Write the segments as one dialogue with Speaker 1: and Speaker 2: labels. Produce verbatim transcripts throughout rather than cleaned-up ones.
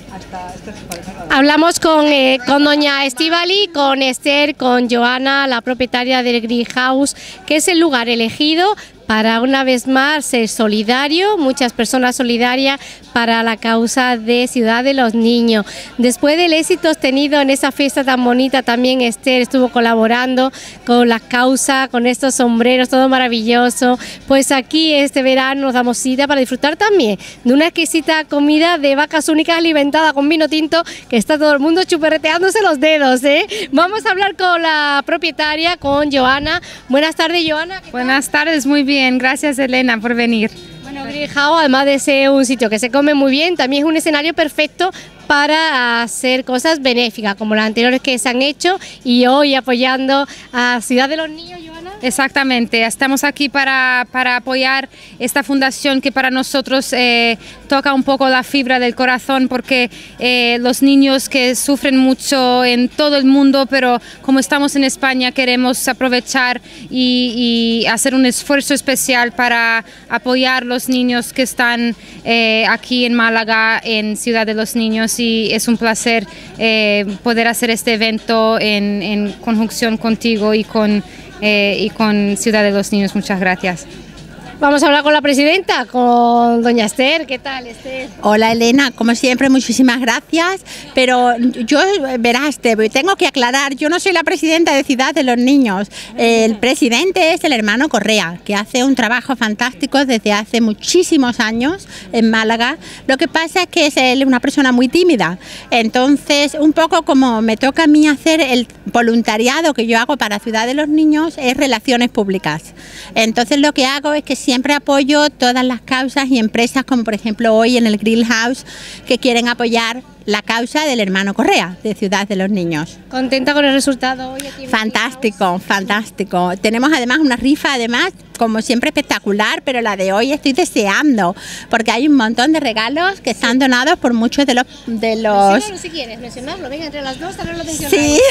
Speaker 1: hasta esta semana.
Speaker 2: Hablamos con, eh, con doña Estíbali, con Esther, con Joana, la propietaria del Greenhouse, que es el lugar elegido para una vez más ser solidario, muchas personas solidarias para la causa de Ciudad de los Niños. Después del éxito tenido en esa fiesta tan bonita, también Esther estuvo colaborando con la causa, con estos sombreros, todo maravilloso. Pues aquí este verano nos damos cita para disfrutar también de una exquisita comida de vacas únicas alimentada con vino tinto, que está todo el mundo chuperreteándose los dedos, ¿eh? Vamos a hablar con la propietaria, con Joana. Buenas tardes, Joana.
Speaker 3: Buenas tardes, muy bien. Gracias, Elena, por venir.
Speaker 2: Bueno, Greenhouse, además de ser un sitio que se come muy bien, también es un escenario perfecto para hacer cosas benéficas, como las anteriores que se han hecho, y hoy apoyando a Ciudad de los Niños, Joana.
Speaker 3: Exactamente, estamos aquí para, para apoyar esta fundación que para nosotros eh, toca un poco la fibra del corazón, porque eh, los niños que sufren mucho en todo el mundo, pero como estamos en España queremos aprovechar y, y hacer un esfuerzo especial para apoyar los niños que están eh, aquí en Málaga, en Ciudad de los Niños, y es un placer eh, poder hacer este evento en, en conjunción contigo y con Eh, y con Ciudad de los Niños. Muchas gracias.
Speaker 2: Vamos a hablar con la presidenta, con doña Esther. ¿Qué tal, Esther?
Speaker 4: Hola, Elena, como siempre, muchísimas gracias, pero yo, verás, te tengo que aclarar, yo no soy la presidenta de Ciudad de los Niños, el presidente es el hermano Correa, que hace un trabajo fantástico desde hace muchísimos años en Málaga. Lo que pasa es que es él una persona muy tímida, entonces un poco como me toca a mí hacer el voluntariado que yo hago para Ciudad de los Niños es relaciones públicas. Entonces lo que hago es que siempre apoyo todas las causas y empresas, como por ejemplo hoy en el Greenhouse, que quieren apoyar la causa del hermano Correa, de Ciudad de los Niños.
Speaker 2: ¿Contenta con el resultado hoy aquí en
Speaker 4: Fantástico, fantástico. Tenemos además una rifa, además, como siempre espectacular, pero la de hoy estoy deseando, porque hay un montón de regalos que están donados por muchos de los... De los...
Speaker 2: Menciónalo si quieres, mencionarlo, venga, entre las dos también lo mencionamos.
Speaker 4: Sí,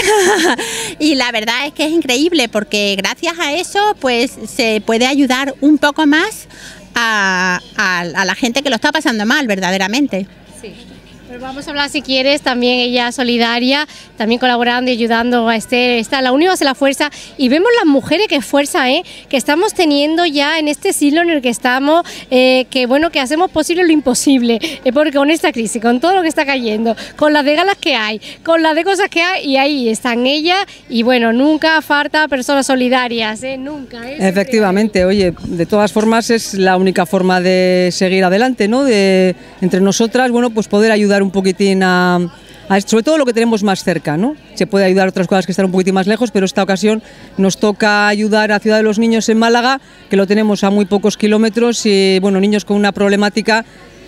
Speaker 4: y la verdad es que es increíble, porque gracias a eso pues se puede ayudar un poco más a, a, a la gente que lo está pasando mal, verdaderamente.
Speaker 2: Sí. Pero vamos a hablar, si quieres, también ella solidaria, también colaborando y ayudando a Esther. Está la unión hace la fuerza, y vemos las mujeres que fuerza, ¿eh? que estamos teniendo ya en este siglo en el que estamos, eh, que bueno, que hacemos posible lo imposible, eh, porque con esta crisis, con todo lo que está cayendo, con las de galas que hay, con las de cosas que hay, y ahí están ellas, y bueno, nunca falta personas solidarias, ¿eh? nunca. ¿eh?
Speaker 1: Efectivamente, oye, de todas formas es la única forma de seguir adelante, ¿no? De, entre nosotras, bueno, pues poder ayudar un poquitín a, a sobre todo lo que tenemos más cerca, ¿no? Se puede ayudar a otras cosas que están un poquitín más lejos, pero esta ocasión nos toca ayudar a Ciudad de los Niños en Málaga, que lo tenemos a muy pocos kilómetros, y bueno, niños con una problemática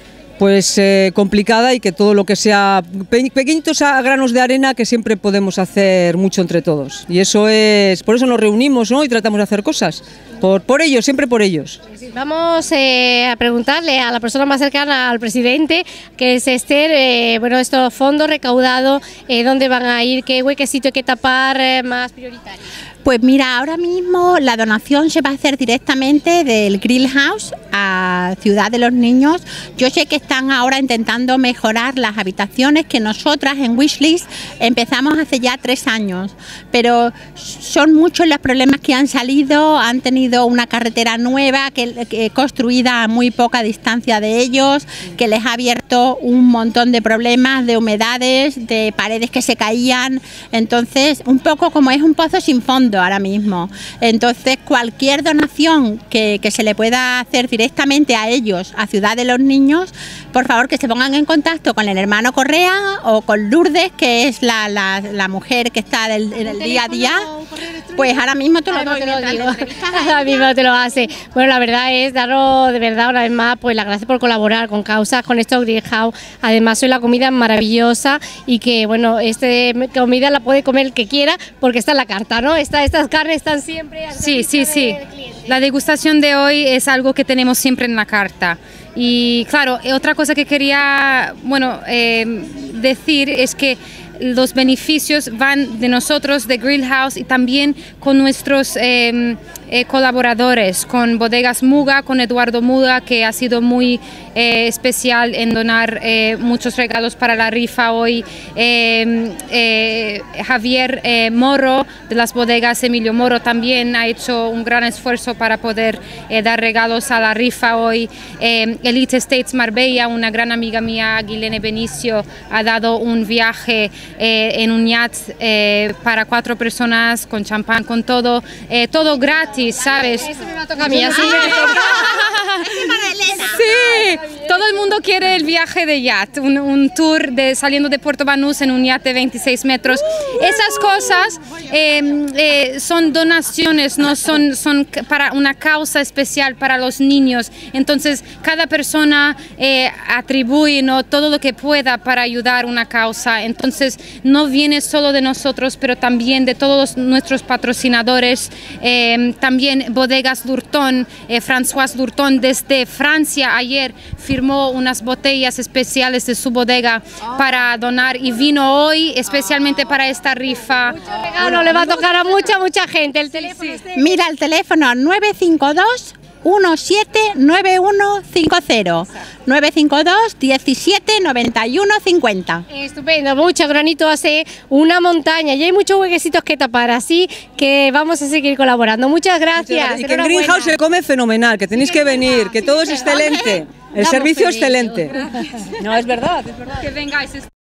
Speaker 1: pues eh, complicada, y que todo lo que sea pe pequeñitos granos de arena, que siempre podemos hacer mucho entre todos, y eso es, por eso nos reunimos, ¿no? Y tratamos de hacer cosas, por, por ellos, siempre por ellos.
Speaker 2: Vamos eh, a preguntarle a la persona más cercana al presidente, que es Esther, eh, bueno, estos fondos recaudados, eh, ¿dónde van a ir? ¿Qué huequecito hay que tapar eh, más prioritario?
Speaker 4: Pues mira, ahora mismo la donación se va a hacer directamente del Greenhouse a Ciudad de los Niños. Yo sé que están ahora intentando mejorar las habitaciones, que nosotras en Wishlist empezamos hace ya tres años, pero son muchos los problemas que han salido. Han tenido una carretera nueva que, que construida a muy poca distancia de ellos, que les ha abierto un montón de problemas, de humedades, de paredes que se caían. Entonces, un poco como es un pozo sin fondo ahora mismo. Entonces, cualquier donación que, que se le pueda hacer directamente a ellos, a Ciudad de los Niños, por favor que se pongan en contacto con el hermano Correa o con Lourdes, que es la, la, la mujer que está del, en el día a día. Pues ahora mismo te lo, doy,
Speaker 2: te lo digo.
Speaker 4: ahora
Speaker 2: mismo te lo hace. Bueno, la verdad es daros de verdad una vez más pues las gracias por colaborar con causas, con estos Greenhouse. Además, hoy la comida es maravillosa, y que bueno, esta comida la puede comer el que quiera, porque está en la carta, ¿no? Está, estas carnes están siempre al
Speaker 3: Sí, sí, sí.
Speaker 2: cliente.
Speaker 3: La degustación de hoy es algo que tenemos siempre en la carta. Y claro, otra cosa que quería, bueno, eh, decir es que los beneficios van de nosotros, de Greenhouse, y también con nuestros eh, eh, colaboradores, con Bodegas Muga, con Eduardo Muga, que ha sido muy eh, especial en donar eh, muchos regalos para la rifa hoy. Eh, eh, Javier eh, Moro de las bodegas Emilio Moro también ha hecho un gran esfuerzo para poder eh, dar regalos a la rifa hoy. Eh, Elite Estates Marbella, una gran amiga mía, Guilene Benicio, ha dado un viaje eh, en un yacht eh, para cuatro personas con champán, con todo, eh, todo gratis, ¿sabes?
Speaker 2: Eso me va a tocar a mí, así
Speaker 3: Sí, todo el mundo quiere el viaje de yacht, un, un tour de saliendo de Puerto Banús en un yacht de veintiséis metros. Esas cosas eh, eh, son donaciones, no son, son para una causa especial para los niños. Entonces, cada persona eh, atribuye, ¿no?, todo lo que pueda para ayudar una causa. Entonces, no viene solo de nosotros, pero también de todos nuestros patrocinadores. Eh, también Bodegas Lurton, eh, François Lurton desde Francia ayer firmó unas botellas especiales de su bodega para donar y vino hoy especialmente para esta rifa.
Speaker 2: Regalo le va a tocar a mucha, mucha gente. El teléfono.
Speaker 4: Mira el teléfono nueve cinco dos, uno siete nueve uno cinco cero, nueve cinco dos, diecisiete noventa y uno cincuenta.
Speaker 2: Estupendo, mucho granito hace una montaña y hay muchos huequecitos que tapar, así que vamos a seguir colaborando. Muchas gracias.
Speaker 1: Y que en Greenhouse se come fenomenal, que tenéis que venir, que todo es excelente, el servicio excelente. No, es verdad, es verdad.
Speaker 3: Que vengáis.